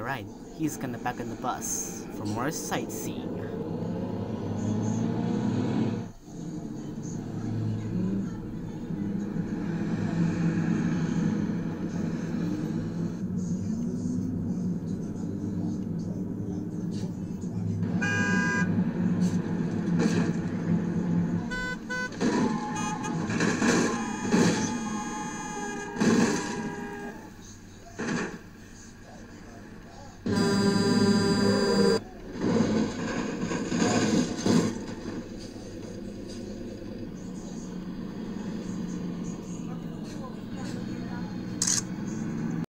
Alright, he's gonna back on the bus for more sightseeing.